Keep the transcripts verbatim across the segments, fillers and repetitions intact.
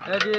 जी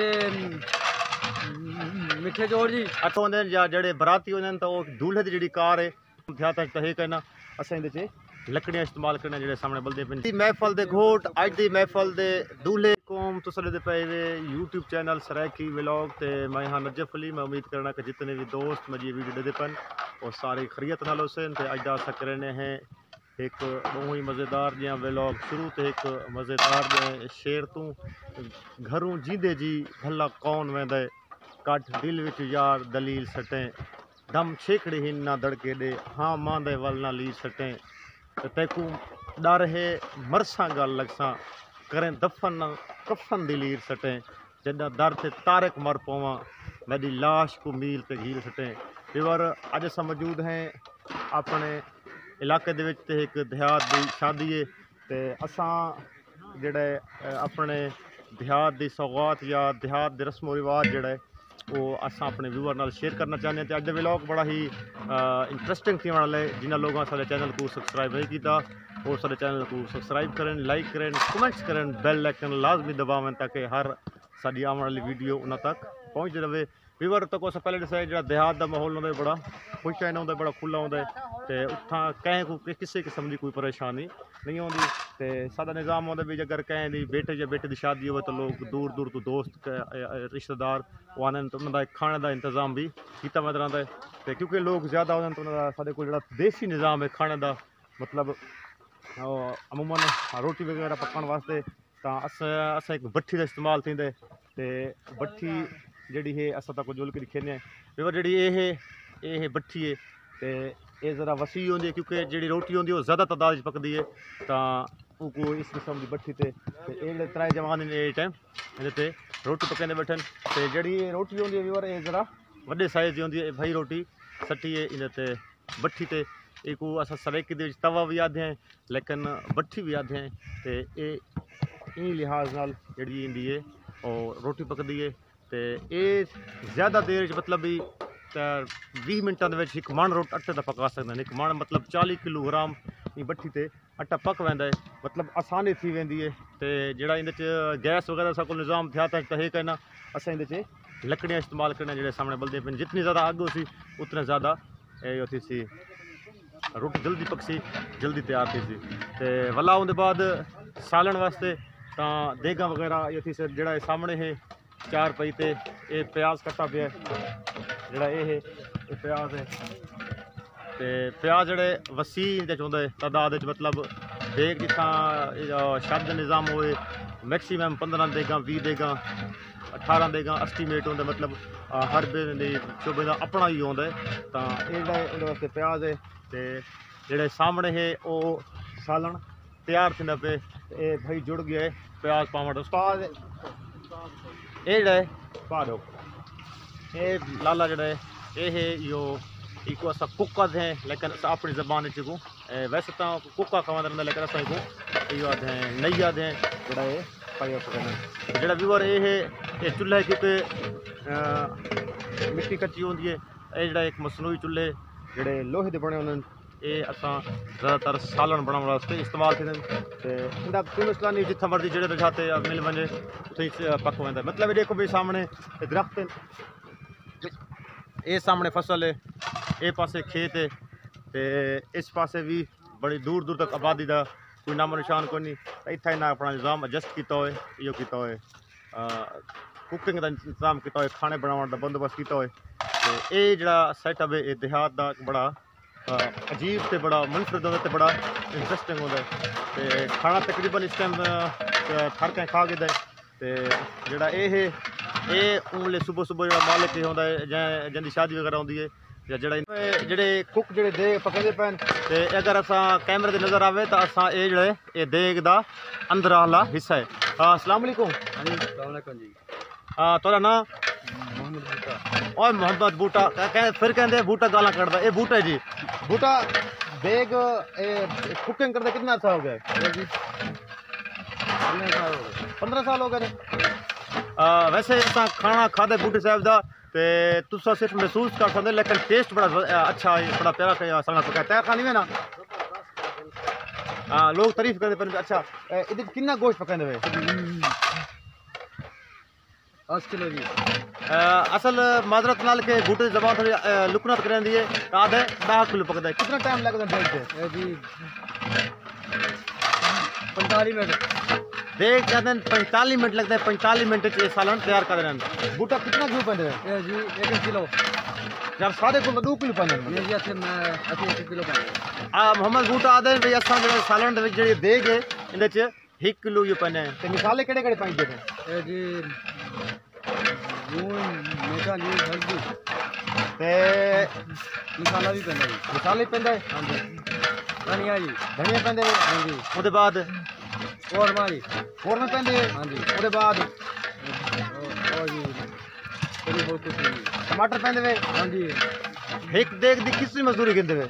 मिठे जोड़ जी अच्छा होंदे या जेड़े बराती होंदे तो दूल्हे दी जेड़ी कार है ध्यात च तहे करना असां इहदे च लकड़ियां इस्तेमाल करना जेड़े सामने बलदे पे महफल दे घोट अज दी महफल दे दूल्हे कौम तुस दे पे वे यूट्यूब चैनल सराइकी व्लॉग ते मैं हाँ नजफ अली। मैं उम्मीद करना कि जितने भी दोस्त मुझे वीडियो दे पन वो सारे खरीत नाल हुसैन ते अज दा असां करने हैं एक बहुत ही मज़ेदार जियां व्लॉग शुरू तो एक मज़ेदार शेर तू घरों जींदे जी भला कौन वेंदे कट दिल विच यार दलील सटें दम छेकड़े हिन ना दड़के दे हाँ मांदे वल ना लीर सटें तो तैकू डर है मरसा गल लगसा करें दफन ना कफन दिलीर सटें जदा दर ते तारक मर पवा मेरी लाश को मील ते घीर सटें। रिवर अज अस मौजूद हैं अपने इलाके दे विच ते एक देहात की शादी है तो असां जेड़े अपने देहात की सौगात या देहात के रस्मो रिवाज जेड़ा वो असां अपने व्यूअर नाल शेयर करना चाहते हैं। तो अज व्लॉग बड़ा ही इंटरेस्टिंग थी वाला है जिन्हें लोगों सारे चैनल को सबसक्राइब नहीं किया वो सारे चैनल को सबसक्राइब करें लाइक करें कमेंट्स करें बेल आइकन लाजमी दबावें ताकि हर साड़ी आने वाली वीडियो उन्होंने तक पहुँच रहे। व्यूअर तो अस पहले दसाया जो देहात का माहौल होंगे बड़ा खुश रहना होंगे बड़ा खुला होंगे तो उत्थां कहीं को किसी किस्म की कोई परेशानी नहीं होंगी तो सादा निज़ाम होंगे भी अगर कहीं दी बेटे या बेटे की शादी हो तो लोग दूर दूर तो दोस्त रिश्तेदार वो आने तो उन्होंने खाने का इंतजाम भी किया वह रहा है तो क्योंकि लोग ज़्यादा हो तो साढ़े को जो देसी निज़ाम है खाने का मतलब अमूमन रोटी वगैरह पकाने वास्ते तो अस अस एक भट्ठी का इस्तेमाल थींदे ते भट्ठी जी है अस तक जुल के दिखे पेवर जी ये ये भट्ठी है तो ये ज़रा वसी होंगी क्योंकि जी रोटी होंगी वो ज़्यादा तादाद पकती है तो को इस किस्म की भट्ठी से ये त्रै जवान ने टाइम ये रोटी पकाने बैठन तो जी रोटी होंगी व्यूअर ये ज़रा वड्डे साइज़ की होंगी है भाई रोटी सटी है इन भट्ठी से एक अस सरेकी दे तवा भी आदे हैं लेकिन भट्ठी भी आदे हैं तो ये इन लिहाज नाल जी इंदी है और रोटी पकती है तो ये ज़्यादा देर मतलब भी भी मिनटा एक मण रोट आटे का पका सकते हैं। एक मण मतलब चालीस किलोग्राम भट्ठी से आटा पक वेंदा है मतलब आसानी थी वेंदी है तो जोड़ा इन गैस वगैरह सब को निज़ाम थिया था तो ये कहना अस इन लकड़ियाँ इस्तेमाल करना जो सामने बलदे पे जितनी ज़्यादा अग हो सी उतना ज़्यादा ये थी सी रोटी जल्दी पकसी जल्दी तैयार थी सी तो वला उनके बाद सालन वास्ते तो देगा वगैरह ये थी सर जोड़ा सामने है चार पई ते ये प्याज कट्टा पे जोड़ा ये है ये प्याज है तो प्याज जोड़े वसी होंगे तादाद मतलब देग जिथा शद निज़ाम होए मैक्सीमम पंद्रह देगा भी देगा अठारह देगा एस्टीमेट होंगे मतलब हर शोबे का अपना ही होंगे तो ये वास्ते प्याज है तो जोड़े सामने है वो सालन तैयार थी पे ये भाई जुड़ गया है प्याज पावट उस्ताद ये जोड़ा पा दो ये लाला जोड़ा ये है यो इको अस कुका हैं लेकिन अपनी जबान को वैसे तो कुका खवा रहता लेकिन अस यो आते हैं नई आते हैं जोड़ा ये पाई पकड़ना जोड़ा व्यूअर ये है ये चूल्हा क्योंकि मिट्टी कच्ची होंगी है ये जोड़ा एक मसनूई चूल्हे जोड़े लोहे के बने होंगे ये असां ज़्यादातर सालन बनाने वास्ते इस्तेमाल थी तो इनका कोई मसला नहीं जितना मर्जी जड़े रजाते मिल वजे उथे पक वेंदा मतलब देखो भी सामने दरख्त ये सामने फसल है ये पासे खेत है तो इस पासे भी बड़ी दूर दूर तक आबादी का कोई नामो निशान को नहीं इतना इन्हें अपना निज़ाम एडजस्ट किया हो यो किया हो कुकिंग का इंतजाम किया हो खाने बनाने का बंदोबस्त किया हो तो ये जो सैटअप है ये देहात का बड़ा अजीब से बड़ा मुनफरद होता है बड़ा इंटरेस्टिंग होता है तो खाना तकरीबन इस टाइम हर कहीं खा गया तो जोड़ा ये है ये उनले सुबह सुबह जो मालिक होंगे है जिंदी शादी वगैरह होंगी है या जोड़ा जोड़े कुक जोड़े देग पकड़े पैन तो अगर अस कैमरे से नज़र आए तो अस ये जो ये देग का अंदर वाला हिस्सा है। अस्सलाम वालेकुम जी थोड़ा ना और मोहम्मद बूटा कह फिर कहते बूटा गाला कटदा ये बूटा है जी बूटा देग कुकिंग करते कितना अर्सा हो गया जी पंद्रह साल हो गए वैसे अस खाना खाते बूटे साहब का तो तुसा सिर्फ महसूस कर सकते लेकिन टेस्ट बड़ा अच्छा है बड़ा प्यारा साला पकाया तय खानी में ना हाँ लोग तारीफ करते पर अच्छा इधर कितना गोश्त पकाते हुए दस किलो जी असल माजरत नाल के बूटे जबान थोड़ी लुकनत करेंदी है तो आधे दस किलो पकदा है। कितना टाइम लगदा है देखते ये जी पैंतालीस मिनट देख जाते हैं पैंतालीस मिनट लगता है। पैंतालीस मिनट ये सालन तैयार कर रहे हैं। बूटा कितना क्यों पैंदे ये जी एक किलो जब साढ़े को दो किलो पैंदे ये जी अच्छे मैं अच्छे एक किलो पैंदे आ मोहम्मद बूटा आदे भई असां जेड़ा सालन दे विच जेड़ी देग है इंदे च एक किलो ये पैंदे हैं ते मिसाले केड़े केड़े पाइंदे ने ये जी लून मीठा नील हल्दी ते मसाला भी पैंदा जी मिसाले पैंदे हाँ जी धनिया जी धनिया पैंदे हाँ जी ओदे बाद और हमारी और में पैंदे हाँ जी ओदे बाद और जी थोड़ी बहुत कुछ नहीं टमाटर पैंदे वे हाँ जी एक देग दी कितनी मजदूरी गिनदे वे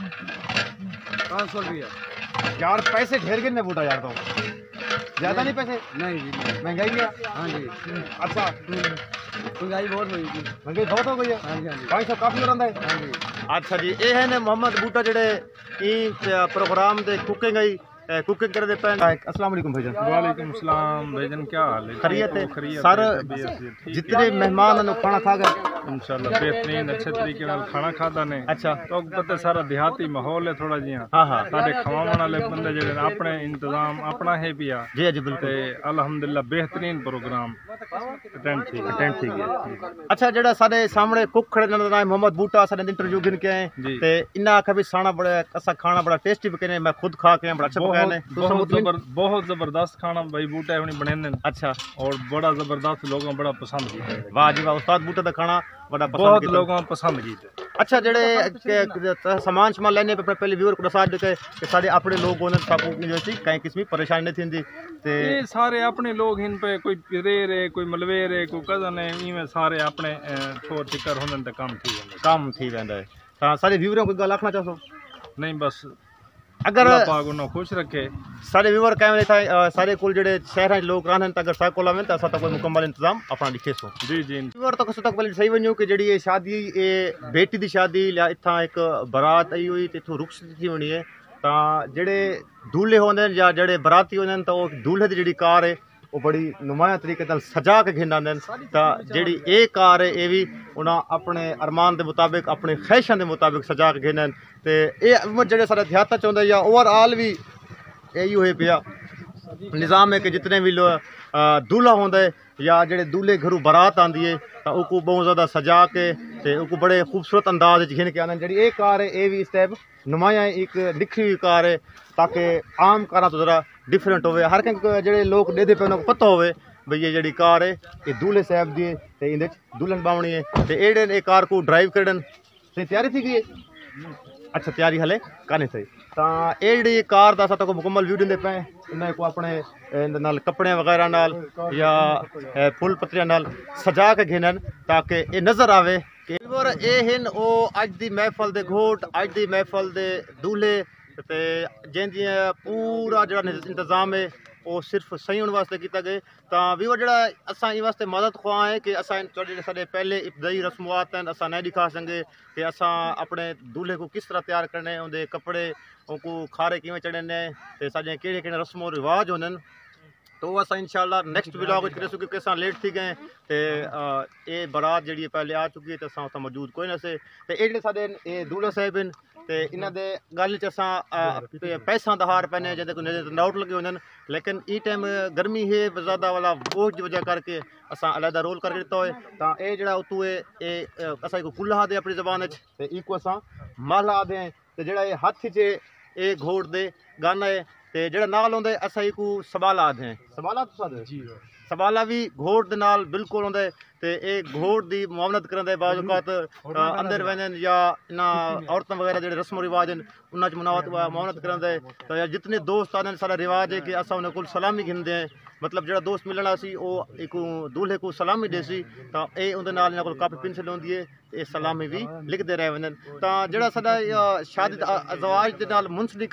पाँच सौ रुपया यार पैसे ढेर गिनने बूटा यार तो ज्यादा नहीं पैसे नहीं जी नहीं। महंगाई है हाँ जी अच्छा महंगाई बहुत हुई जी महंगाई बहुत हो गई है हाँ जी हाँ जी पाँच सौ काफी हो रहा है। हाँ जी अच्छा जी ये है ने मोहम्मद बूटा जेड़े ई प्रोग्राम दे कुकिंग आई कुकिंग कर दे पैन अस्सलाम वालेकुम भाईजान। वालेकुम सलाम भाईजान, क्या हाल है? खैरियत है खैरियत सर है, तबीयत है, ठीक है। जितने मेहमान ने खाना खा गए इंशाल्लाह बेहतरीन अच्छे तरीके नाल खाना खाता ने। अच्छा तो पता सारा देहाती माहौल है थोड़ा जिहा हाँ हाँ साडे खवावन वाले बंदे जेड़े ने अपने इंतजाम अपना है पिया जी जी बिल्कुल ते अल्हम्दुलिल्लाह बेहतरीन प्रोग्राम अटेंड थी अटेंड थी गया। अच्छा जेड़ा साडे सामने कुक खड़े ने नाम मोहम्मद बूटा साडे इंटरव्यू गिन के आए जी। ते इन्ना आखा भी साना बड़ा असा खाना बड़ा टेस्टी पकाने मैं खुद खा के बड़ा अच्छा पकाया ने बहुत जबर बहुत जबरदस्त खाना भाई बूटा हुनी बने ने अच्छा और बड़ा जबरदस्त लोगों बड़ा पसंद किया। वाह जी वाह उस्ताद बूटा दा खाना बड़ा पसंद बहुत कीता। लोगों पसंद किया। अच्छा जेड़े के- सामान सामान लेने पे पहले व्यूअर को दसा दे कि सारे अपने लोग होने साकू जो सी कहीं किस्म की परेशानी नहीं थींदी ते ये सारे अपने लोग इन पे कोई पिरेर है कोई मलवेर है कोई कजन है इवें सारे अपने छोर चिकर होने ते काम थी वेंदे। काम थी वेंदा है। ता सारे व्यूअरों को गल आखना चाहो नहीं बस अगर अल्लाह पाक उन्हें खुश रखे। सारे व्यूअर कहें था सारे कुल जेड़े शहर लोग रहन अगर सा कोल आवें त असा कोई मुकम्मल इंतजाम अपना लिखे सो जी जी व्यूअर तो कसो तक पहले सही वणियो कि जेड़ी ये शादी ये बेटी दी शादी या इथा एक बारात आई हुई ते इथों रुखसत थी होनी है ता जेड़े दूल्हे होंदे या जेड़े बराती होंदे तो दूल्हे दी जेड़ी कार है वो बड़ी नुमाया तरीके नाल सजा के घिन आंदे ता जेड़ी ये कार है ये भी उन्हां अपने अरमान के मुताबिक अपने ख्वाहिशां के मुताबिक सजा के घिन ते ये जेड़े सारे देहाता च होंदे या ओवरऑल भी यही होए पिया निज़ाम है कि जितने भी लो दूल्हा होंदा है या जेड़े दूल्हे घरों बारात आंदी है तो उनको बहुत ज़्यादा सजा के ते उनको बड़े खूबसूरत अंदाज घिन के आने जी ये कार है ये भी इस टाइप नुमाया एक लिखी हुई कार है ताकि आम कारा तो ज़रा डिफरेंट होवे हर कंहिं जेड़े लोग ॾेदे पे उनको पता होवे भई ये जेड़ी कार है ये दूल्हे साहब दी है ते इंदे दुल्हन बावणी है ते एड़े ये कार को ड्राइव करन ते तैयारी थी गई है। अच्छा तैयारी हले काने सही ता ये जेड़ी कार दा असां मुकम्मल व्यू दिंदे पे इन्हें को अपने इंदे नाल कपड़े वगैरह नाल या फुल पत्तियां नाल सजा के घिनन ताकि ये नज़र आवे कि ये हिन ओ अज दी महफल दे घोट अज दी महफल दे दूल्हे ते जैंदी पूरा जड़ा इंतजाम है वो सिर्फ सही होने वास्ते किया गए तो व्यूअर जड़ा असा इन वास्ते मदद ख्वाह है कि असा जेडे साडे पहले इब्तदाई रस्मात हैं असा नहीं दिखा सकें कि असा अपने दूल्हे को किस तरह तैयार करने उनके कपड़े उनको खारे किवें चढ़ने ते साडे केड़े केड़े रस्मों रिवाज होंदे तो वो असा इंशाल्लाह नेक्स्ट ब्लॉग करे सो क्योंकि असा लेट थी गए ते ये बारात जी पहले आ चुकी है तो असा उत्थे मौजूद कोई ना से ते ये जेडे साडे ये दूल्हा साहब हैं ते इन्हां दे गल च असा पैसा दा हार पैने जिहदे कोई नजर डाउट लगे होंदे लेकिन ई टाइम गर्मी है ज़्यादा वाला बोझ की वजह करके असा अलहदा रोल कर दिता होए तो ये जेड़ा उतू है असा को कुल्ला दे अपनी जबान ते ई को असा माला आदे ते जेड़ा ये हाथ च ये घोड़ दे गाना है ते जेड़ा नाल होंदे असा को सबाला आदे सबाला तुसा जी सबाला भी घोड़ दे नाल बिल्कुल होंदे ते ये घोड़ दी मुआवनत करन दे बाज़ औकात अंदर वेंदे या इन्हां औरतां वगैरह जेड़े रस्म रिवाज हैं उन्हां च मुनावत मुआवनत करन दे तो या जितने दोस्त आने सारा रिवाज है कि असा उन्हें कोल सलामी घिनदे हैं मतलब जेड़ा दोस्त मिलना सी वो एक दूल्हे को सलामी दे सी तो ये उनके नाल इन्हां कोल कापी पेंसिल होंदी है ये सलामी भी लिखते रह वेंदे तो जेड़ा साडा शादी अज़वाज दे नाल मुंसलिक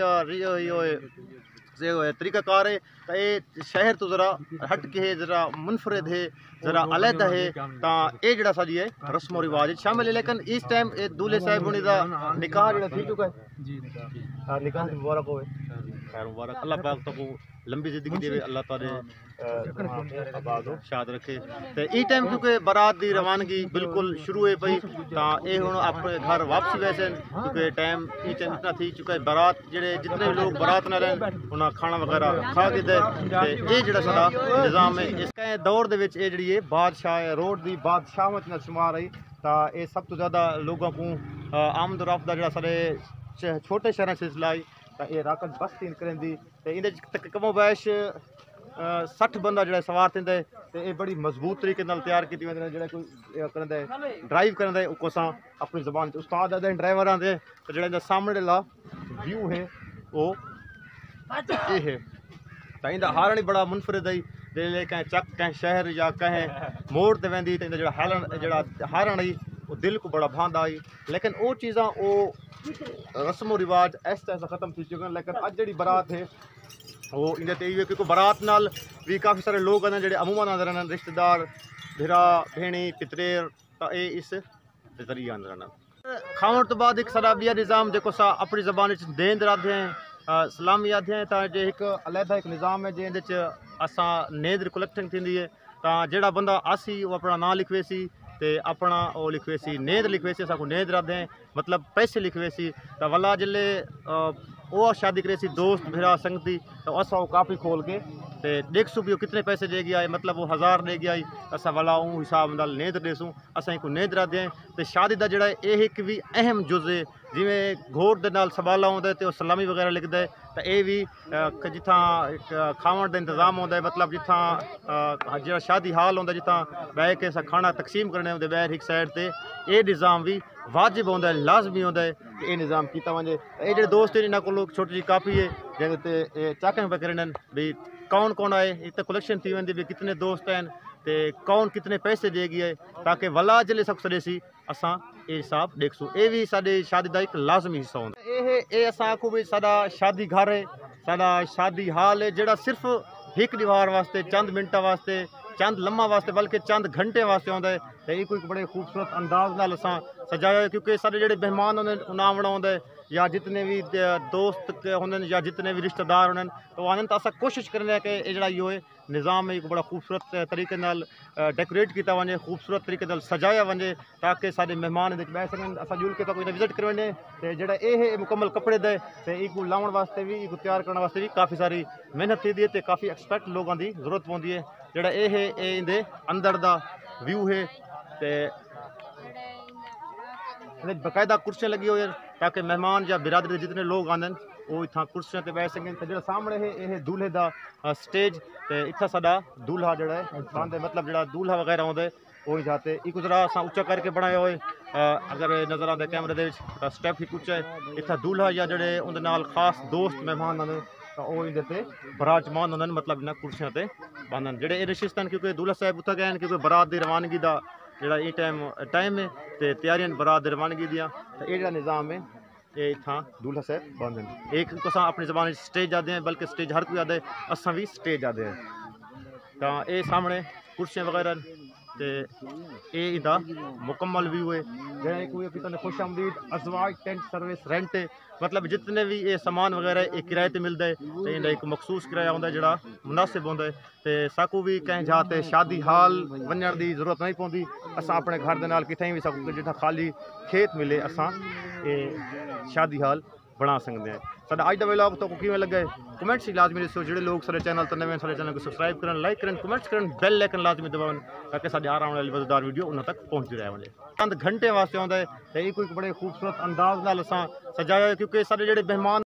करन तरीक़ाकार है तो ये शहर तो ज़रा हट के है ज़रा मुनफरद है ज़रा अलहदा है तो ये जरा सा जी है रस्म रिवाज शामिल है लेकिन इस टाइम ये दूल्हे साहब होने का निकाह जरा थी चुका है जी निकाह निकाह मुबारक हो खैर मुबारक अल्लाह पाक तो लंबी जिंदगी देवे अल्लाह ताले आबाद शाद रखे। तो ई टाइम क्योंकि बारात की रवानगी बिल्कुल शुरू है पई तो ये हुण अपने घर वापसी वैसे क्योंकि टाइम ई टाइम इतना थी चुका है। बारात जेडे जितने भी लोग बारात न रहन उन्हें खाना वगैरह खा के दे ये जेड़ा साडा निज़ाम है। इस दौर दे विच ये जेड़ी है बादशाह रोड की बादशाहत न शुमार आई तो ये सब तो ज़्यादा लोगों को आमद रफ्त जेड़ा सारे छोटे शहर सिलसिला आई तो ये राकत बस तीन करेंदी तो इन कमो बैश सठ बंदा जो सवार थींदे तो ये बड़ी मजबूत तरीके नाल तैयार की वेंदे जो कोई करंदे ड्राइव करंदे उको सा अपनी ज़बान उस्ताद आदे ड्राइवर आंदे तो जो सामने ला व्यू है वो ये है तो इंदा हारण बड़ा मुनफरिद है जे कहीं चक कहीं शहर या कहीं मोड़ ते वेंदी तो जो हारण जो हारण आई वो दिल को बड़ा भांदा आई। लेकिन वो चीज़ा वो रस्मो रिवाज ऐसा ऐसा ख़त्म थी चुके हैं। लेकिन अज जी बारात है वो इंदे ते इहो क्योंकि बारात नाल भी काफ़ी सारे लोग आते हैं जो अमूमन आते रहने रिश्तेदार भिरा भेणी पितरेर तो ये इस जरिए आते रहने। खाने तो बाद एक सारा बिया निज़ाम जो सा अपनी ज़बान देंद राधे हैं सलामी आधे हैं तो जो एक अलहदा एक निज़ाम है जिंदे असा नेंद कलेक्टिंग थी है तो जोड़ा बंदा आसी वो अपना नाम लिखवे सी ते अपना वो लिखवे सी नेंद लिखवे सी असा को नेंद राधे हैं मतलब पैसे लिखवे सी तो वला जिले वो शादी करे सी दोस्त भिरा संगती तो असा वो काफ़ी खोल के ते देख सू भी वो कितने पैसे दे गया है मतलब वो हज़ार दे गया है असा वाला उन हिसाब नाल नेंद देसूँ असा को नेंद राधे हैं। तो शादी का जोड़ा ये एक भी अहम जुज़ है जिमें घोड़ के नाल सवाला होंगे तो सलामी वगैरह लिखता है तो ये भी जिथा खावन का इंतजाम होता है मतलब जिथा जो शादी हाल होंगे जिथा बह के खाना तकसीम करने होंगे बैर एक साइड से ये निज़ाम भी वाजिब होंगे लाजमी होंगे कि ये निज़ाम किया वजे। ये जो दोस्त इन्होंने को छोटी जी कापी है जैसे चाकें पे करन भी कौन कौन आए इतने कलेक्शन थी वी भी कितने दोस्त हैं तो कौन कितने पैसे दे गए ताकि वला जिले सब सड़े सी असा ये हिसाब देखसूँ। ये भी साड़ी शादी का एक लाजमी हिस्सा होता है। ये असा को भी साडा शादी घर है साडा शादी हाल है जोड़ा सिर्फ एक दीवार वास्ते चंद मिनटा वास्ते चंद लम्हा वास्ते बल्कि चंद घंटे वास्ते आता है तो ये कोई बड़े खूबसूरत अंदाज नाल असा सजाया है क्योंकि सारे जोड़े मेहमान होंगे उन्हें आवना होंगे या जितने भी दोस्त होंगे या जितने भी रिश्तेदार होंगे तो आने तो असा कोशिश करने कि ये जरा यो है निज़ाम एक बड़ा खूबसूरत तरीके नाल डेकोरेट किया वजे खूबसूरत तरीके नाल सजाया वजे ताकि सारे मेहमान बह सकन असा जुल के तो कोई विजिट कर वने तो जोड़ा ये है मुकम्मल कपड़े दे तो एक लाने वास्ते भी एक तैयार करने वास्ते भी काफ़ी सारी मेहनत थी है तो काफ़ी एक्सपेक्ट लोगों की जरूरत पौंदी है। जोड़ा ये है ये इंदे अंदर दा व्यू है तो बकायदा कुर्सियाँ लगी हुई है ताकि मेहमान या बिरादरी जितने लोग आते हैं वो इतना कुर्सियों पर बह सकें। तो जो सामने है ये दूल्हे का स्टेज तो इतना साडा दूल्हा जोड़ा है बांधे मतलब जो दूल्हा वगैरह होंगे वो जाते एक जरा असा उच्चा करके बनाया हुए अगर नज़र आता कैमरे के स्टैप ही उच्चा है इतना दूल्हा या जोड़े उनके नाल खास दोस्त मेहमान आते तो वो इधर बराजमान होंगे मतलब इन्हें कुर्सियों पर बांधन जोड़े रिश्तेदार क्योंकि दूल्हा साहब उत्थे गए क्योंकि बरात की रवानगी का जोड़ा ये टाइम टाइम है तो तैयारियां बरात की रवानगी दियाँ तो ये निज़ाम है ये इतना दूल्हा साहब बांधन एक असा अपनी ज़बान स्टेज आते हैं बल्कि स्टेज हर कोई आते असा भी स्टेज आते हैं तो ये सामने कुर्सियाँ वगैरह तो ये इदा मुकम्मल व्यू है जैसे कोई कितने खुश आमदीद अजवाज टेंट सर्विस रेंट है मतलब जितने भी ये सामान वगैरह ये किराए पर मिलता है तो इनका एक मखसूस किराया होंगे जोड़ा मुनासिब होंगे तो साकू भी कहीं जाते शादी हाल वजन की जरूरत नहीं पौंदी असा अपने घर के नाल कितें भी सकूँ जितना खाली खेत मिले असा ये शादी हाल बना सकते हैं। साडा अज का व्लॉग तो किवें लगे कमेंट्स लाजमी दसो जो लोग सारे चैनल तो नवे सारे चैनल को सबसक्राइब करन लाइक करन कमेंट्स करन बेल आइकन लाजमी दबावन ताकि साडे आने वाली मजेदार वीडियो उन्हां तक पहुँचती रहे वजे। चंद घंटे वास्ते आउंदा है तो ये कोई बड़े खूबसूरत अंदाज नाल असां सजाया क्योंकि सारे जो मेहमान